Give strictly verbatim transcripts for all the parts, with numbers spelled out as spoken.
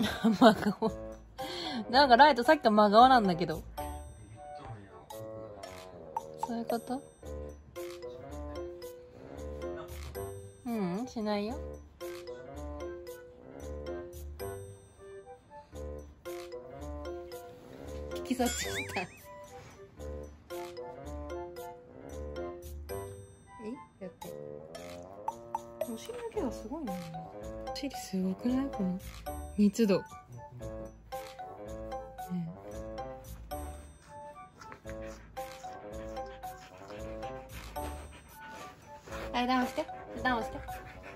真顔。なんかライトさっきから真顔なんだけど。そういうこと？うん、しないよ。引き殺した。え、やって。お尻だけがすごいね。お尻すごくない？この密度。ね、はい、ダウンして。ダウンして。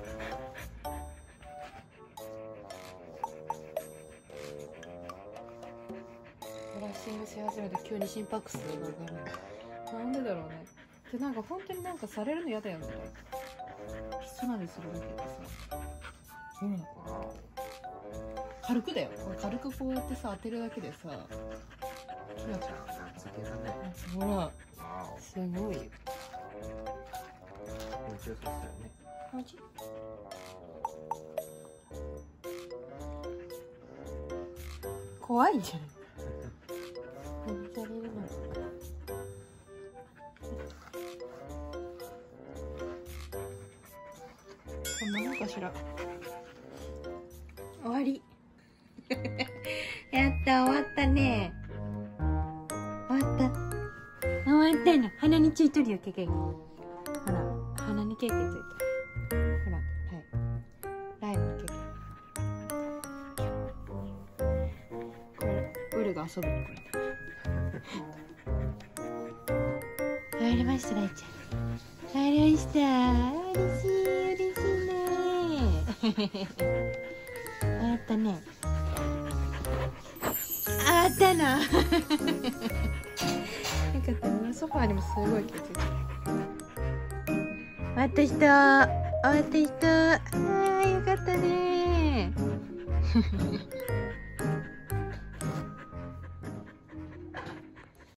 ブラッシングし始めて急に心拍数が上がる。なんでだろうね。で、なんか本当になんかされるの嫌だよね。キスまでするだけでさ。そうなのかな。軽くだよ。軽くこうやってさ、当てるだけでさ。キラキラ。ほら。すごいよ。気持ちよさそうだよね。マジ？怖いじゃん。何されるの？こんなのかしら。終わり。やった、終わったね。終わった。終わったの。鼻についとるよ、ケケが。ほら、鼻にケケついてる。ほら、はい。ライムのケケ。これ、ウルが遊ぶの、これ。入りました、ライちゃん。入りました。嬉しい、嬉しいね。あったね。あったな。よかったね。ソファーにもすごい気をついてる。終わった人、終わった人。ああ、よかったね。